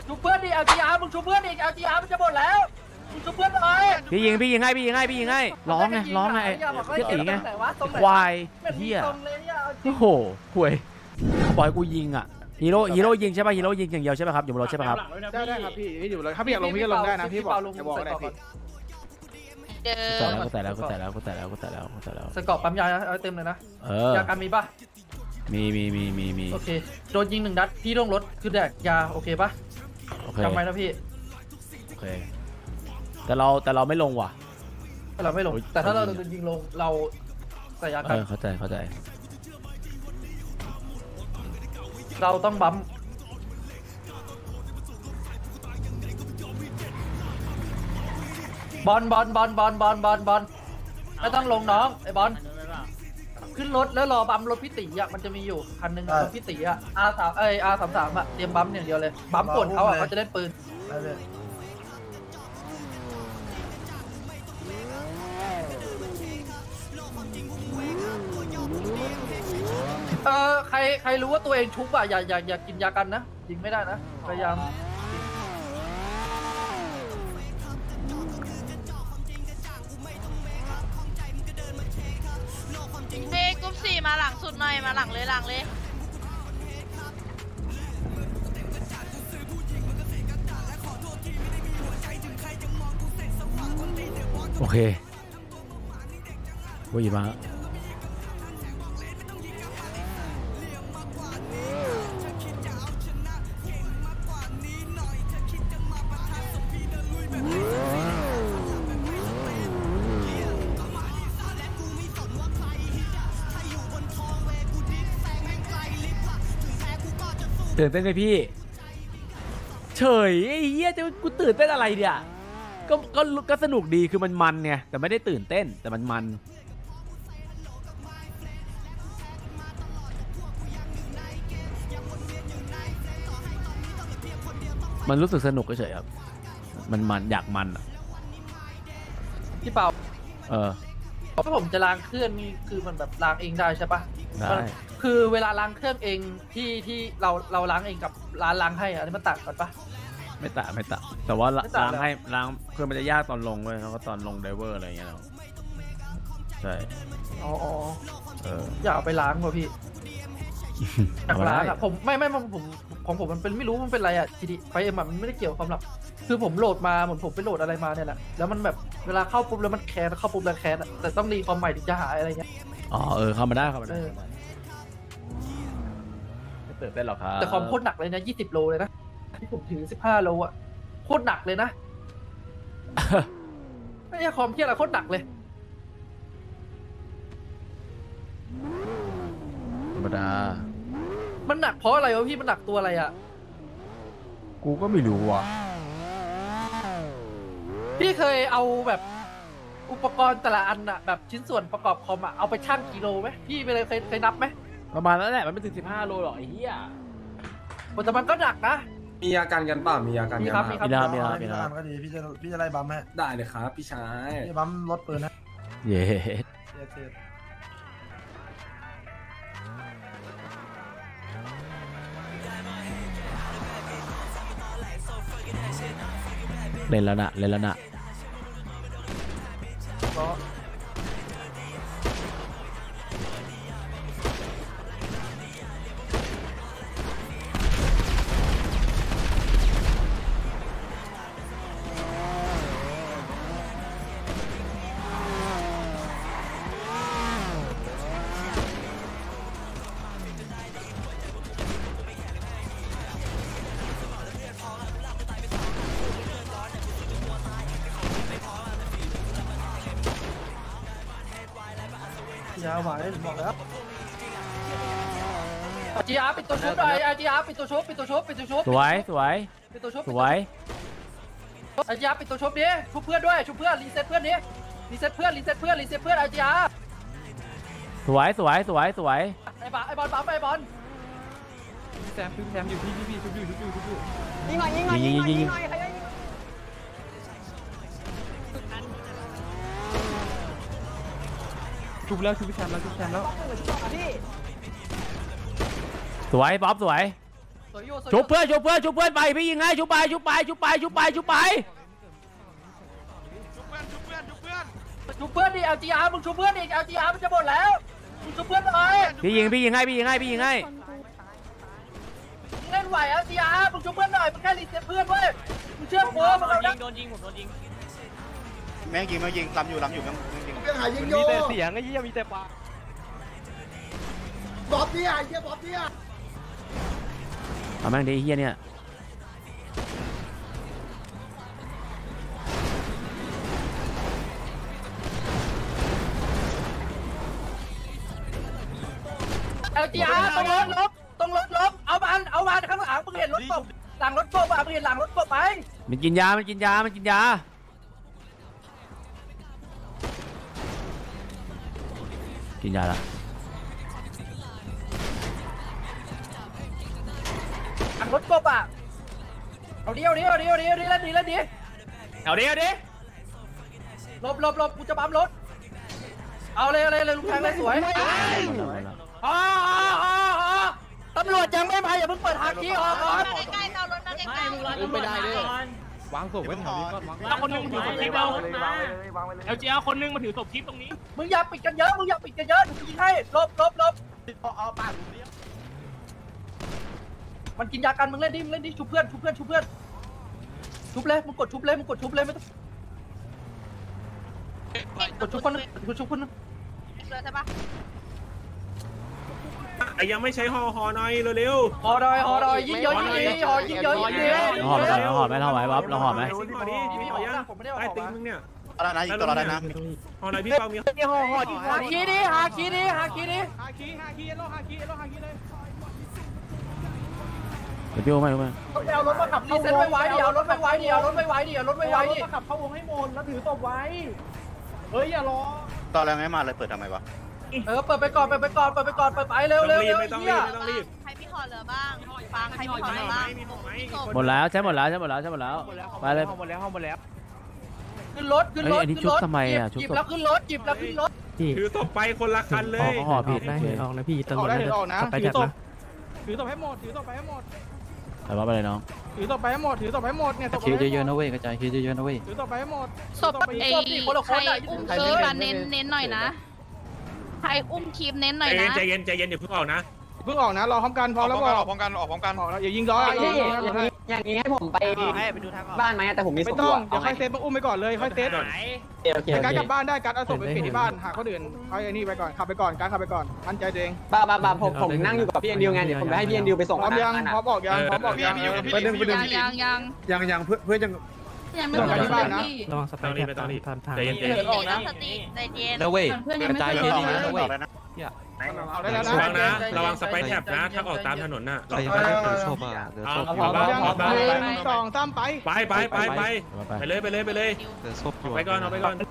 ชุบเพื่อนดิเอาจีอามึงชุบเพื่อนดิเอาจีอามันจะหมดแล้วมึงชุบเพื่อนหน่อยพี่ยิงให้ร้องไงเทียตีไงควายเฮียโอ้โหห่วยเขาบอกให้กูยิงอ่ะฮีโร่ยิงใช่ป่ะฮีโร่ยิงอย่างเดียวใช่ป่ะครับอยู่บนรถใช่ป่ะครับได้ครับพี่อยู่เลยถ้าพี่อยากลงพี่ก็ลงได้นะพี่บอกได้พี่กูแต่แล้วสกอร์ปั๊มยาเอาเต็มเลยนะยากันมีป่ะมีโอเคโดนยิง1 นัดพี่ต้องลดคือแดกยาโอเคป่ะจำไว้นะพี่โอเคแต่เราไม่ลงว่ะเราไม่ลงแต่ถ้าเราโดนยิงลงเราใส่ยากันเข้าใจเราต้องบัมบอลไม่ต้องลงน้องไอ้บอลขึ้นรถแล้วรอบัมรถพี่ตีอ่ะมันจะมีอยู่คันหนึ่งรถพี่ตีอ่ะR33อ่ะเตรียมบัมอย่างเดียวเลยบัมป่วนเขาอ่ะเขาจะเล่นปืนใครรู้ว่าตัวเองชุบอ่ะอย่ากินยากันนะยิงไม่ได้นะพยายามกรุ๊ป4มาหลังสุดหน่อยมาหลังเลยโอเคว่าอยู่มาตื่นเต้นไหมพี่เฉยไอ้เหี้ยจะกูตื่นเต้นอะไรเนี่ยก็สนุกดีคือมันเนี่ยแต่ไม่ได้ตื่นเต้นแต่มันรู้สึกสนุกเฉยครับมันอยากอ่ะพี่เปาเพราะผมจะล้างเครื่องนี่คือมันแบบล้างเองได้ใช่ปะได้คือเวลาล้างเครื่องเองที่เราล้างเองกับร้านล้างให้อันนี้มันต่างกันปะไม่ต่างแต่ว่าล้างคือมันจะยากตอนลงเว้ยแล้วก็ตอนลงไดเวอร์อะไรเงี้ยใช่อยากเอาไปล้างป่ะพี่อยากล้างอ่ะผมไม่ผมของผมมันเป็นไม่รู้มันเป็นอะไรอ่ะทีดีไฟเอ็มมันไม่ได้เกี่ยวกับความลับคือผมโหลดมาเหมือนผมไปโหลดอะไรมาเนี่ยแหละแล้วมันแบบเวลาเข้าปุ๊บแล้วมันแคสเข้าปุ๊บแล้วแคสแต่ต้องรีคอมใหม่ถึงจะหายอะไรเงี้ยเข้ามาได้ตื่นเต้นหรอครับแต่คอมโคตรหนักเลยนะ20 โลเลยนะที่ผมถือ15 โลอ่ะโคตรหนักเลยนะไม่ใช่คอมที่อะไรโคตรหนักเลยธรรมดามันหนักเพราะอะไรวะพี่มันหนักตัวอะไรอ่ะกูก็ไม่รู้อ่ะพี่เคยเอาแบบอุปกรณ์แต่ละอันอะแบบชิ้นส่วนประกอบคอมอะเอาไปชั่งกิโลไหมพี่ไปเลยเคยนับไหมประมาณนั้นแหละมันไม่ถึง15 โลหรอกไอ้เหี้ยแต่มันก็หนักนะมีอาการกันป่ะมีอาการมีครับก็ดีพี่จะไล่บัมให้ได้เลยครับพี่ชายพี่บัมรถปืนนะเย้เล่นแล้วนะยาหวานบอกแล้วจีอาร์ปิดตัวชุบหน่อยจีอาร์ปิดตัวชุบสวยปิดตัวชุบจีอาร์ปิดตัวชุบดิชุบเพื่อนด้วยชุบเพื่อนรีเซ็ตเพื่อนดิรีเซ็ตเพื่อนจีอาร์สวยไอ้บอลปั๊มไอ้บอลพี่แซมอยู่พี่ชุบอยู่ยิงหน่อยชุบแล้วพี่แซมแล้วสวยป๊อปสวยชุบเพื่อนไปพี่ยิงให้ชุบไปชุบเพื่อนดิ LGR มึงชุบเพื่อนดิ LGR มันจะหมดแล้วมึงชุบเพื่อนหน่อยพี่ยิงให้เล่นไหว LGR มึงชุบเพื่อนหน่อยมึงแค่รีเซ็ตเพื่อนเว้ยมึงเชื่อผมมึงเอาโดนยิงแม่งยิงลำอยู่แม่งยิงยังหายิงโยมีแต่เสียงไอ้เหี้ยมีแต่ปากบอบเนี่ยไอ้เหี้ยบอบเนี่ยเอาแม่งดิเฮียเนี่ย LGR ต้องรถลบเอามันข้างหลังมึงเห็นรถกบหลังรถกบอ่ะมึงเห็นหลังรถกบไหมมันกินยากินยาหละหลังรถกบอ่ะเอาดิเล่นดีเอาดิลบกูจะปั๊มรถเอาเลยลูกแทงเลยสวยตำรวจยังไม่มาอย่าเพิ่งเปิดทางที่ออกก่อนใกล้ๆเอารถมาใกล้ๆไม่ได้เลยวางศพไว้แถวนี้ก่อนวางคนนึงถือศพทิพย์เราLGR คนนึงมาถือศพทิพย์ตรงนี้มึงอย่าปิดกันเยอะยิงให้ลบเอาปากมันกินยากันมึงเล่นดิชุบเพื่อนชุบเลยมึงกดชุบเลยไม่ต้องกดชุบคนนึงใช่ปะยังไม่ใช้ฮอหน่อยเร็วฮอดอยยิงเยอะเราหอไหมเราไหวบ๊อบเราหอไหมผมไม่ได้ใต้ตีนมึงเนี่ยอะไรนะยิงตัวอะไรนะฮอหน่อยพี่เปามีฮอหาคีดิฮาคีเลยเดี๋ยวพี่โอ้ไม่รู้ไหมเอารถมาขับรีเซ็ตไว้ดิเอารถไว้ดิขับเข้าวงให้หมดแล้วถือศพไว้เฮ้ยอย่ารอตอนแรกไม่มาเลยเปิดทำไมวะเปิดไปก่อนไปเร็วไม่ต้องรีบใครมีห่อเหลือบ้างฟังใครมีห่อเหลือบ้างหมดแล้วใช้หมดแล้วไปเลยหมดแล้วขึ้นรถอันนี้ชุบทำไมอ่ะจิบแล้วขึ้นรถถือศพไปคนละคันเลยห่อผิดได้ออกนะพี่ตำรวจได้ออกนะถือศพให้หมดไปว่าไปเลยน้องถือศพไปให้หมดเนี่ยคิดเยอะๆนะเว้ยกระจายคิดเยอะๆนะเว้ยถือศพไปให้หมดศพไอ้ใครอุ้มคีบเน้นหน่อยนะใครอุ้มคีบเน้นหน่อยนะใจเย็นอย่าเพิ่งออกนะรอพร้อมกันพอแล้วก็ออกพร้อมกันอย่ายิงล้ออย่างนี้ให้ผมไปบ้านไหมแต่ผมมีไม่ต้องเดี๋ยวค่อยเซฟอุ้มไปก่อนเลยค่อยเซฟการกลับบ้านได้การเอาศพไปปิดที่บ้านหาคนอื่นเอาไอ้นี่ไปก่อนขับไปก่อนการขับไปก่อนมั่นใจเองผมนั่งอยู่กับพี่เอ็นดิวไงเดี๋ยวผมไปให้พี่เอ็นดิวไปส่งพร้อมยังพร้อมบอกยังยังเพื่อนยังไม่ถึงที่บ้านนะระวังสเปรย์แทบใจเย็นใจเย็นนะเว้ยกระจายเยอะดีนะเว้ยระวังสไปแท็บนะถ้าออกตามถนนน่ะเราจะไม่ชอบ1 2 3ไปเลยไปก่อน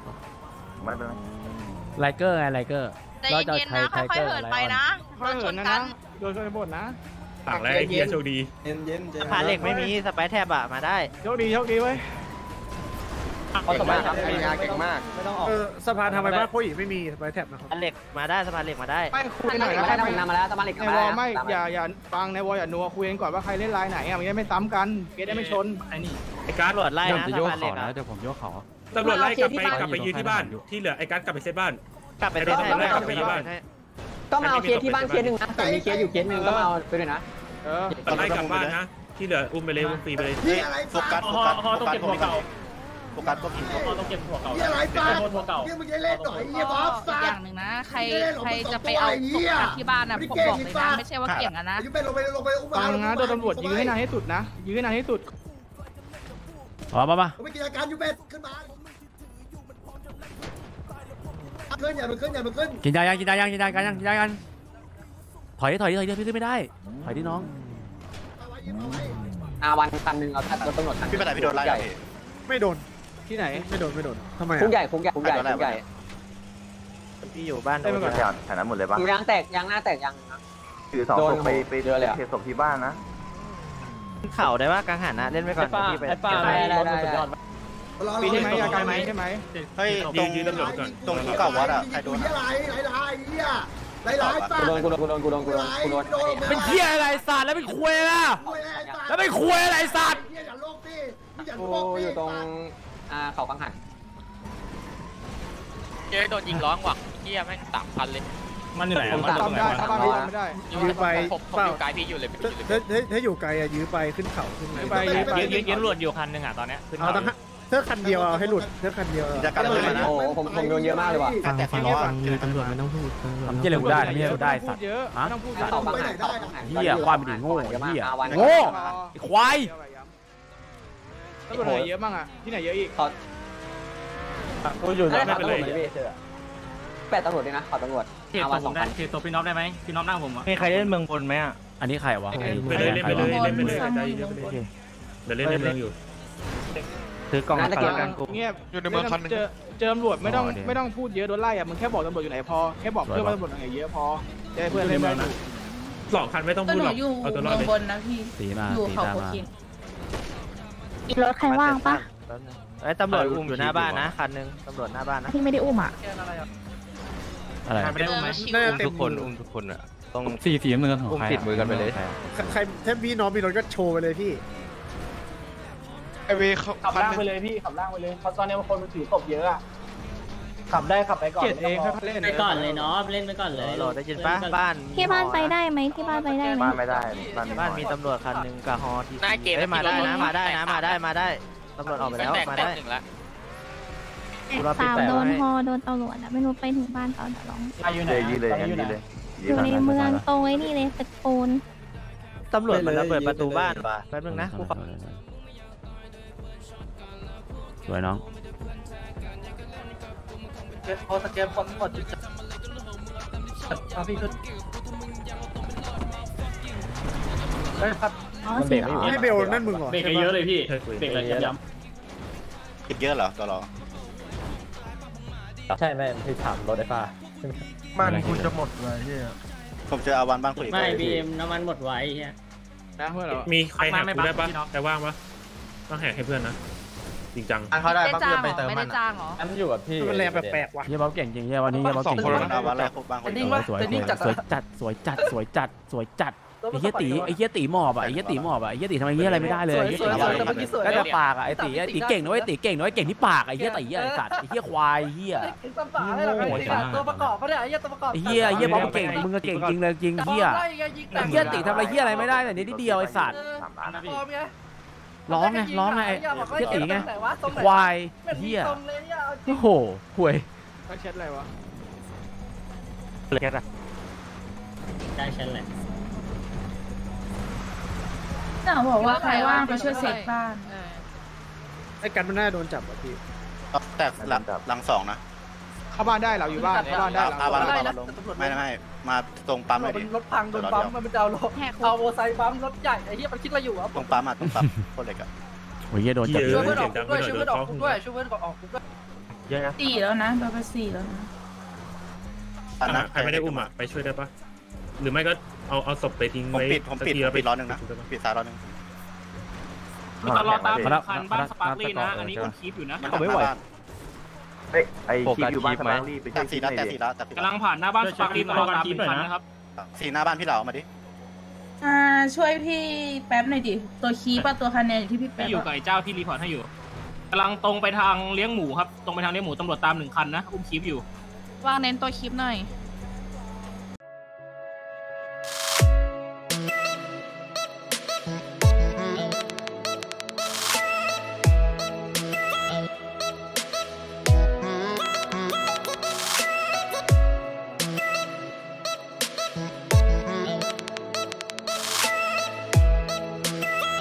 ไลเกอร์เราจะใช้ค่อยๆเหินไปนะโดนกันโดนบดนะต่างแล้วไอ้เหี้ยโชคดีสะพานเหล็กไม่มีสไปแท็บอะมาได้โชคดีเว้ยเขาสบายครับไอ้งานเก่งมากไม่ต้องออกสะพานทำไมบ้านโคอีไม่มีสไปแท็บนะครับเหล็กมาได้สะพานเหล็กมาได้ไม่คุยหน่อยนะผมนำมาแล้วสะพานเหล็กในวอลไม่อย่าฟังในวอลอย่านัวคุยกันก่อนว่าใครเล่นลายไหนอ่ะมันจะไม่ซ้ำกันเกตได้ไม่ชนไอ้นี่ไอ้การ์ดตำรวจไล่นะสะพานเหล็กเดี๋ยวผมยกเขาตำรวจไล่กลับไปยืนที่บ้านที่เหลือไอ้การ์ดกลับไปเซตบ้านกลับไปเซตบ้านก็มาเอาเคสที่บ้านเคสหนึ่งนะแต่มีเคสอยู่เคสหนึ่งก็มาเอาไปด้วยนะไล่กลับบ้านนะที่เหลืออุ้มไปเลยอุ้มฟรีไปเลยโฟกัสต้องเก็บหัวเก่าโฟกัสก็ผิดต้องเก็บหัวเก่าอะไรบ้างนี่มึงจะเล่นหน่อยยี่บ๊อบอย่างหนึ่งนะใครจะไปเอาที่บ้านนะผมบอกเลยนะไม่ใช่ว่าเกี่ยงนะยืนไปลงไปฟังนะโดนตำรวจยื้อให้นานที่สุดนะยื้อให้นานที่สุดมาไม่กินอาการยูเบสขึ้นมาขึ้นอย่ามันขึ้นกินยายังถอยพี่ขึ้นไม่ได้ถอยที่น้องวันคันหนึ่งเอารถตำรวจคันพี่ไปไหนพี่โดนไล่ไม่โดนที่ไหนไม่โดนทำไมคุกใหญ่พี่อยู่บ้านได้ไปก่อนแถวนั้นหมดเลยปะยางแตกยางหน้าแตกยางคือ2ศพไปเจอเลยศพที่บ้านนะเข่าได้ว่ากลางหันนะเล่นไปก่อนพี่ไปมีใช่ไหมยาการไหมใช่ไหมเฮ้ยตรงที่เก่าวัดอ่ะใครโดนอะไรเป็นเหี้ยอะไรสัตว์แล้วเป็นควยล่ะแล้วเป็นควยอะไรสัตว์กูอยู่ตรงเขากังหันเจ๊โดนยิงร้องว่ะเหี้ยแม่ง3,000เลยมันอยู่ไหนมันตามได้ตามไม่ได้ยื้อไปผมอยู่ไกลพี่อยู่เลยถ้าอยู่ไกลอะยื้อไปขึ้นเขาขึ้นไปยืนตำรวจอยู่คันหนึ่งอ่ะตอนเนี้ยเอาตั้งเท่าคันเดียวเอาให้หลุดเท่าคันเดียวจะกันเลยนะโอ้ผมโดนเยอะมากเลยว่ะแต่พี่ล้อตำรวจไม่ต้องพูดทำเหี้ยอะไรกูได้ทำเหี้ยอะไรกูได้สัตว์เยอะไม่ต้องพูดเยอะเขากังหันเหี้ยความเป็นโง่ไอ้เหี้ยโง่ไอ้ควายตำรวจไหนเยอะบ้างอ่ะที่ไหนเยอะอีกกูอยู่ไม่เป็นไรแปดตำรวจเลยนะขอตำรวจเขตตัวผมได้เขตตัวพี่น้องได้ไหมพี่น้องหน้าผมอ่ะมีใครเล่นเมืองบนไหมอ่ะอันนี้ใครวะไปเลยเล่นไปเลยเล่นไปเลยโอเคเดี๋ยวเล่นในเมืองอยู่ถือกล่องกันแล้วกันกูเงียบอยู่ในเมืองคันนึงเจอตำรวจไม่ต้องพูดเยอะโดนไล่อ่ะมึงแค่บอกตำรวจอยู่ไหนพอแค่บอกเพื่อนว่าตำรวจไหนเยอะพอจะให้เพื่อนเล่นได้ 2 คันไม่ต้องพูดหรอกเอาตัวรอดเลยบนนะพี่ตีมาอยู่ตีเขาตามโคมากินอีรถใครว่างปะไอ้ตำรวจอุ้มอยู่หน้าบ้านนะคันนึงตำรวจหน้าบ้านนะที่ไม่ได้อุ้มอ่ะแกนอะไรอ่ะอะไรไม่ได้อุ้มไหมน่าจะเต็มทุกคนอุ้มทุกคนอ่ะต้องสีมือกันของใครติดมือกันไปเลยใครถ้าพี่น้องมีรถก็โชว์ไปเลยพี่ไอเวขับล่างไปเลยพี่ขับล่างไปเลยเพราะตอนนี้บางคนมันถือศพเยอะอ่ะขับได้ขับไปก่อนเกียรเองค่อยเล่นไปก่อนเลยเนาะเล่นไปก่อนเลยโหลดได้ยินปะบ้านที่บ้านไปได้ไหมที่บ้านไปได้ไหมบ้านไม่ได้บ้านมีตำรวจคันนึงกับฮอที่หน้าเกมมาได้นะมาได้นะมาได้ตำรวจออกไปแล้วมาได้ 1แล้วสาวโดนฮอโดนตำรวจอ่ะไม่รู้ไปถึงบ้านตอนเดี๋ยวร้องอยู่ไหนยืนเลยงั้นยืนเลยอยู่ในเมืองตรงไอ้นี่เลยตึกปูนตำรวจมันระเบิดประตูบ้านป่ะแป๊บนึงนะกูขอสวยน้องพอสแกนคนหมดจุดจับพี่ขึ้นได้ครับอ๋อสีอ๋อให้เบลนั่นมึงเหรอเบรกเยอะเลยพี่เบรกเลยย้ติดเยอะเหรอตัวรอใช่แม่ที่ถามรถไฟฟ้ามันคุณจะหมดเลยที่ผมจะเอาวันบ้านคุยไม่บีมน้ำมันหมดไว้เฮียนะเพื่อนเรามีใครแหกกูได้ปะใครว่างปะต้องแหกให้เพื่อนนะจริงจังเขาได้ได้ปั๊บจ้างไปเติมไม่มัได้นจ้างเหรออันอยู่กับพี่มันแรงแปลกๆว่ะเฮียบ๊อบเก่งจริงเฮียวันนี้เฮียบ๊อบเก่งเอาวันแรกบ้านคุยเต็นดิ้งวะสวยเต็นดิ้งจัดสวยจัดสวยจัดสวยจัดสวยจัดไอ้เฮียตีหมอบอ่ะไอ้เฮียตีหมอบอ่ะไอ้เฮียตีทำไมเฮียอะไรไม่ได้เลยสวยแต่เมื่อกี้สวยก็จะปากอ่ะไอ้ตีเก่งนะเว้ยตีเก่งนะเว้ยเก่งที่ปากไอ้เฮียตีไอ้สัตว์ไอ้เฮียควายเฮียตำป่าให้เราตัวประกอบปะเนี่ยไอ้เหี้ยตัวประกอบไอ้เฮียบ๊อบเก่งมึงก็เก่งจริงเลยจริงเฮียเฮียตีทำอะไรเฮียอะไรไม่ได้แต่นิดเดียวไอ้สัตว์ ร้องไงไอ้เฮียตีไงควายเฮียโอ้โหห่วยเขาเช็ดอะไรวะเลยกันได้ฉันแหละน่าบอกว่าใครว่างไปช่วยเซ็ตบ้านไอ้กันมันน่าโดนจับอ่ะพี่แต่หลัง2นะเข้าบ้านได้เราอยู่บ้านเข้าบ้านได้เอาบ้านลงไม่มาตรงปั๊มเลยดิรถพังโดนปั๊มมันจะเอาโมไซค์ปั๊มรถใหญ่ไอ้เหี้ยมันคิดอะไรอยู่อ่ะตรงปั๊มคนเหล็กอะโอ้ยเฮียโดนจับช่วยเพื่อนออกด้วยช่วยเพื่อนออกด้วยช่วยเพื่อนออกด้วยเยอะนะ 4แล้วนะโดนไป4แล้วนะใครไม่ได้อุ้มอ่ะไปช่วยได้ปะหรือไม่ก็เอาศพไปทิ้งผมไว้ปิดล้อนึงนะปิดซ้ายล้อนึงตลอดตามคันบ้านสปาร์คลี่นะอันนี้คนคีปอยู่นะเขาไม่ไหวไอ้คีบอยู่บ้านสปาร์ลี่ไปแต่สีแล้วกำลังผ่านหน้าบ้านสปาร์คลี่ตลอดตามคันนะครับสีหน้าบ้านพี่เหล่ามาดิช่วยพี่แป๊บหน่อยดิตัวคีป่ะตัวคะแนนอยู่ที่พี่ไม่แป๊บอยู่กับไอ้เจ้าที่รีพอร์ตให้อยู่กำลังตรงไปทางเลี้ยงหมูครับตรงไปทางเลี้ยงหมูตำรวจตาม1 คันนะอุ้มคีปอยู่ว่างเน้นตัวคีปหน่อย